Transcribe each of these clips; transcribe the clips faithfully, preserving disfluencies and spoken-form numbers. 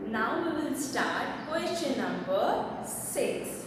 Now we will start question number six.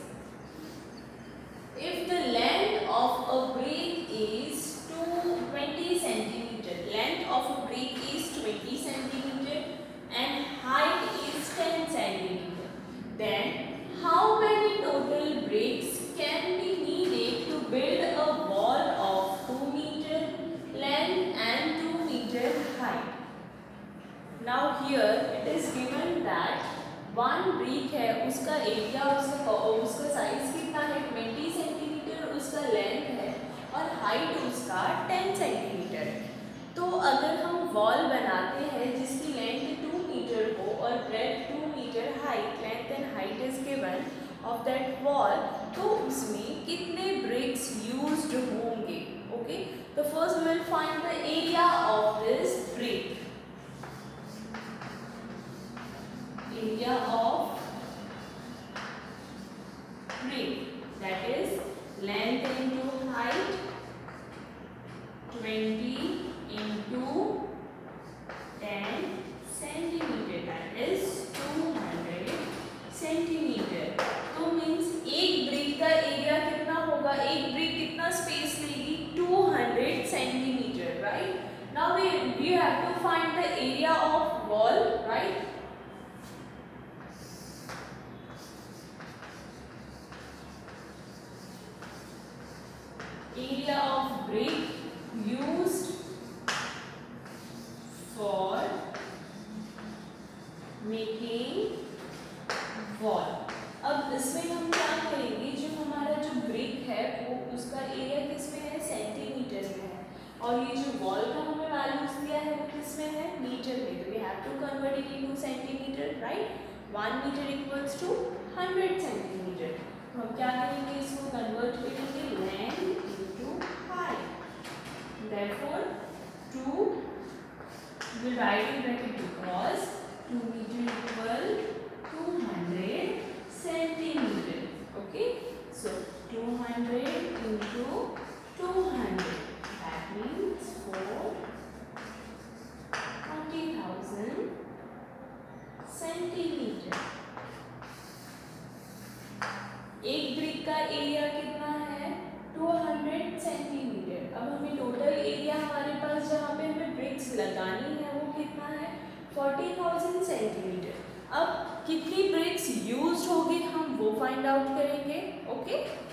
If the length of a brick is twenty centimeter, length of a brick is twenty centimeter and height is ten centimeter, then how many total bricks can be needed to build a wall of two meter length and two meter height? Now here it is given that one brick है, उसका area, उसका उसका size कितना है twenty centimetre, उसका length है और height उसका टेन सेंटीमीटर। तो अगर हम वॉल बनाते हैं जिसकी लेंथ टू मीटर हो और breadth two metre, height length and height is given of that wall, तो उसमें कितने ब्रिक्स यूज्ड होंगे? ओके, तो first we will find the area of this brick. Area of brick, that is length into height, twenty into ten centimeter, that is two hundred centimeter। तो means एक brick का area कितना होगा? एक brick कितना space लेगी? two hundred centimeter, right? Now we we have to find the area of wall, right? Area of brick used for making wall। अब इसमें हम क्या करेंगे, जो हमारा जो ब्रिक है वो उसका एरिया किस में है? सेंटीमीटर में है, और ये जो वॉल का हमें वैल्यूज दिया है वो किस में है? मीटर में। तो we have to convert it into centimetre, right? One metre equals to hundred centimetre. तो हम क्या करेंगे, इसको कन्वर्ट करेंगे length therefore two will write in bracket because two meter equal two hundred centimeter. Okay, so two hundred into two hundred, that means for forty thousand centimeter। एक brick का area कितना है? Two hundred centimetre. अब हमें total area हमारे पास जहाँ पे हमें ब्रिक्स लगानी है वो कितना है? Forty thousand centimetre. अब कितनी ब्रिक्स यूज्ड होगी हम वो फाइंड आउट करेंगे। Okay okay?